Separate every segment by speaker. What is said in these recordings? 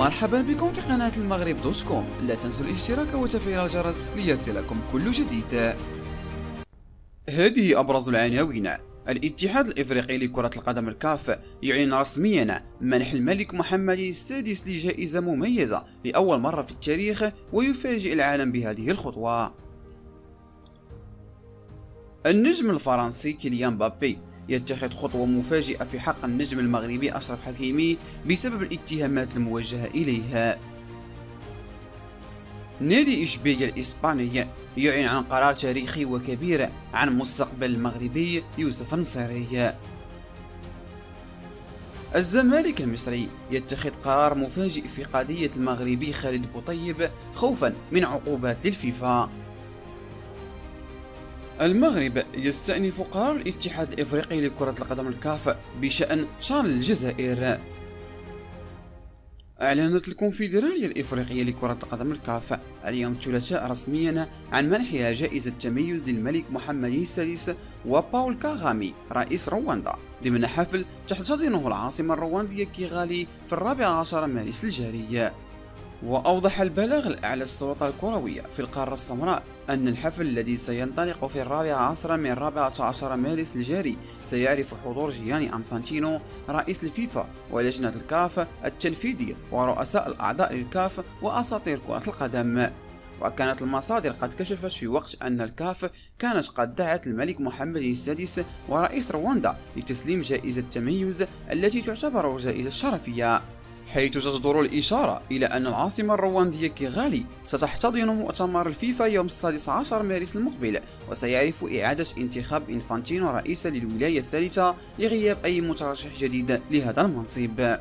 Speaker 1: مرحبا بكم في قناة المغرب دوت كوم. لا تنسوا الاشتراك وتفعيل الجرس ليصلكم كل جديد. هذه أبرز العناوين. الاتحاد الإفريقي لكرة القدم الكاف يعلن رسميا منح الملك محمد السادس لجائزة مميزة لأول مرة في التاريخ، ويفاجئ العالم بهذه الخطوة. النجم الفرنسي كيليان مبابي يتخذ خطوة مفاجئة في حق النجم المغربي أشرف حكيمي بسبب الاتهامات الموجهة إليه. نادي إشبيلية الإسباني يعلن عن قرار تاريخي وكبير عن مستقبل المغربي يوسف النصيري. الزمالك المصري يتخذ قرار مفاجئ في قضية المغربي خالد بوطيب خوفا من عقوبات للفيفا. المغرب يستأنف قرار الاتحاد الإفريقي لكرة القدم الكاف بشأن شان الجزائر. أعلنت الكونفدرالية الإفريقية لكرة القدم الكاف اليوم الثلاثاء رسميا عن منحها جائزة تميز للملك محمد السادس وباول كاغامي رئيس رواندا ضمن حفل تحتضنه العاصمة الرواندية كيغالي في 14 مارس الجاري. وأوضح البلاغ الأعلى السلطة الكروية في القارة السمراء أن الحفل الذي سينطلق في 14 من 14 مارس الجاري سيعرف حضور جياني أنفانتينو رئيس الفيفا ولجنة الكاف التنفيذية ورؤساء الأعضاء للكاف وأساطير كرة القدم. وكانت المصادر قد كشفت في وقت أن الكاف كانت قد دعت الملك محمد السادس ورئيس رواندا لتسليم جائزة التميز التي تعتبر جائزة شرفية، حيث تصدر الإشارة إلى أن العاصمة الرواندية كيغالي ستحتضن مؤتمر الفيفا يوم 16 مارس المقبل، وسيعرف إعادة انتخاب إنفانتينو رئيسا للولاية الثالثة لغياب أي مترشح جديد لهذا المنصب.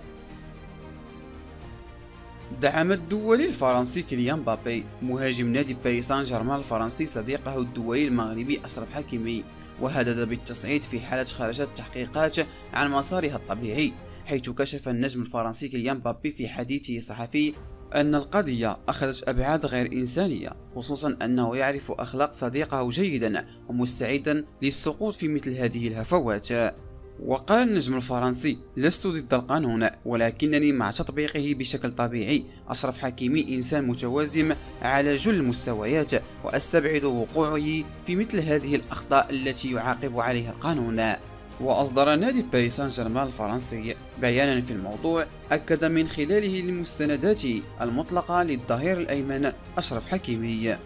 Speaker 1: دعم الدولي الفرنسي كيليان مبابي مهاجم نادي باريس سان جيرمان الفرنسي صديقه الدولي المغربي أشرف حكيمي، وهدد بالتصعيد في حالة خرجت تحقيقات عن مسارها الطبيعي، حيث كشف النجم الفرنسي كيليان مبابي في حديثه الصحفي أن القضية أخذت أبعاد غير إنسانية، خصوصا أنه يعرف أخلاق صديقه جيدا ومستعدا للسقوط في مثل هذه الهفوات. وقال النجم الفرنسي: لست ضد القانون، ولكنني مع تطبيقه بشكل طبيعي. أشرف حكيمي إنسان متوازن على جل المستويات، وأستبعد وقوعه في مثل هذه الأخطاء التي يعاقب عليها القانون. وأصدر نادي باريس سان جيرمان الفرنسي بيانا في الموضوع أكد من خلاله لمستنداته المطلقة للظهير الأيمن أشرف حكيمي.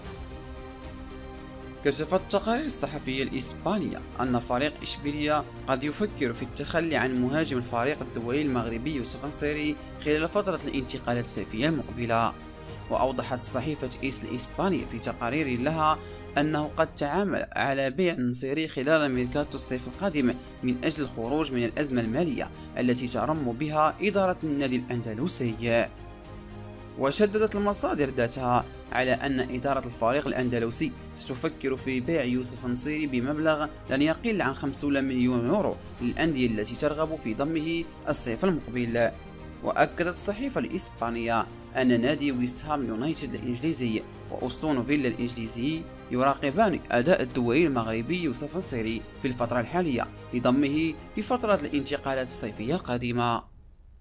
Speaker 1: كشفت التقارير الصحفية الإسبانية أن فريق إشبيلية قد يفكر في التخلي عن مهاجم الفريق الدولي المغربي يوسف النصيري خلال فترة الانتقالات الصيفية المقبلة. وأوضحت صحيفة إيس الإسبانية في تقارير لها أنه قد تعامل على بيع النصيري خلال ميركاتو الصيف القادم من أجل الخروج من الأزمة المالية التي ترم بها إدارة النادي الأندلسي. وشددت المصادر ذاتها على أن إدارة الفريق الأندلسي ستفكر في بيع يوسف النصيري بمبلغ لن يقل عن 50 مليون يورو للأندية التي ترغب في ضمه الصيف المقبل. وأكدت الصحيفة الإسبانية أن نادي ويست هام يونايتد الإنجليزي وأستون فيلا الإنجليزي يراقبان أداء الدولي المغربي يوسف النصيري في الفترة الحالية لضمه في فترة الانتقالات الصيفية القادمة.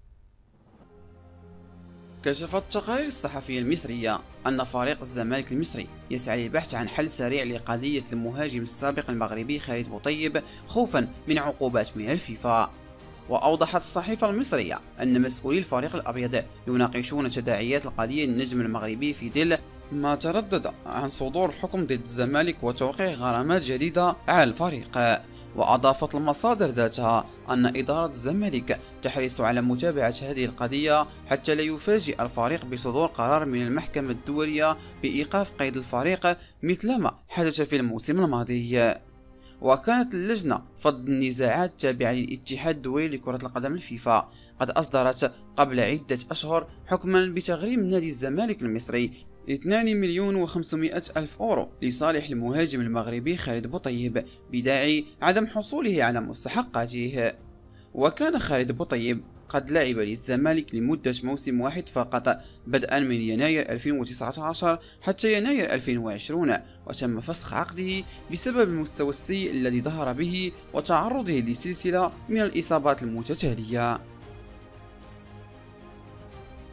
Speaker 1: كشفت التقارير الصحفية المصرية أن فريق الزمالك المصري يسعى للبحث عن حل سريع لقضية المهاجم السابق المغربي خالد بوطيب خوفا من عقوبات من الفيفا. وأوضحت الصحيفة المصرية أن مسؤولي الفريق الأبيض يناقشون تداعيات القضية النجم المغربي في ظل ما تردد عن صدور حكم ضد الزمالك وتوقيع غرامات جديدة على الفريق. وأضافت المصادر ذاتها أن إدارة الزمالك تحرص على متابعة هذه القضية حتى لا يفاجئ الفريق بصدور قرار من المحكمة الدولية بإيقاف قيد الفريق مثلما حدث في الموسم الماضي. وكانت اللجنة فض النزاعات التابعة للاتحاد الدولي لكرة القدم الفيفا قد أصدرت قبل عدة أشهر حكما بتغريم نادي الزمالك المصري 2,500,000 يورو لصالح المهاجم المغربي خالد بوطيب بداعي عدم حصوله على مستحقاته. وكان خالد بوطيب قد لعب للزمالك لمدة موسم واحد فقط بدءا من يناير 2019 حتى يناير 2020، وتم فسخ عقده بسبب المستوى السيء الذي ظهر به وتعرضه لسلسلة من الإصابات المتتالية.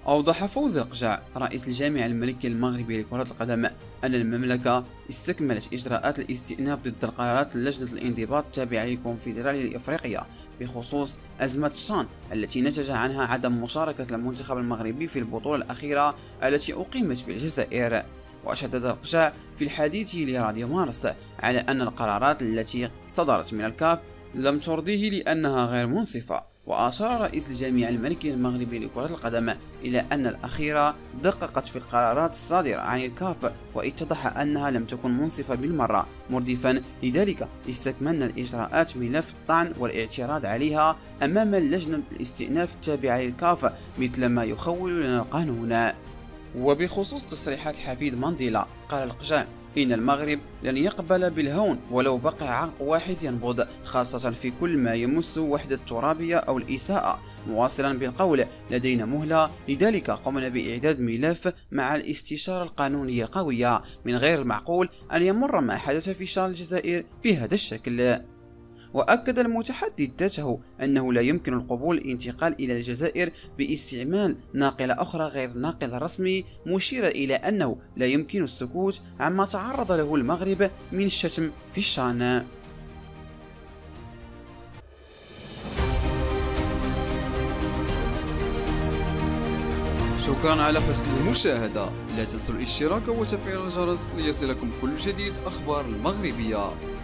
Speaker 1: أوضح فوزي القجع رئيس الجامعة الملكية المغربية لكرة القدم أن المملكة استكملت إجراءات الاستئناف ضد قرارات لجنة الانضباط التابعة للكونفدرالية الإفريقية بخصوص أزمة الشان التي نتج عنها عدم مشاركة المنتخب المغربي في البطولة الأخيرة التي أقيمت بالجزائر. وشدد القجع في حديثه لراديو مارس على أن القرارات التي صدرت من الكاف لم ترضيه لأنها غير منصفة. وأشار رئيس الجامعة الملكية المغربية لكرة القدم إلى أن الأخيرة دققت في القرارات الصادرة عن الكاف واتضح أنها لم تكن منصفة بالمرة، مردفا لذلك استكملنا الإجراءات ملف الطعن والاعتراض عليها أمام لجنة الاستئناف التابعة للكاف مثل ما يخول لنا القانون. وبخصوص تصريحات حفيد مانديلا قال القجع إن المغرب لن يقبل بالهون ولو بقى عرق واحد ينبض، خاصة في كل ما يمس وحدة الترابية أو الإساءة، مواصلا بالقول لدينا مهلة، لذلك قمنا بإعداد ملف مع الاستشارة القانونية القوية. من غير المعقول أن يمر ما حدث في شان الجزائر بهذا الشكل. وأكد المتحدث ذاته أنه لا يمكن القبول الانتقال إلى الجزائر باستعمال ناقلة أخرى غير ناقل رسمي، مشيرا إلى أنه لا يمكن السكوت عما تعرض له المغرب من الشتم في الشان. شكرا على حسن المشاهدة، لا تنسوا الاشتراك وتفعيل الجرس ليصلكم كل جديد أخبار المغربية.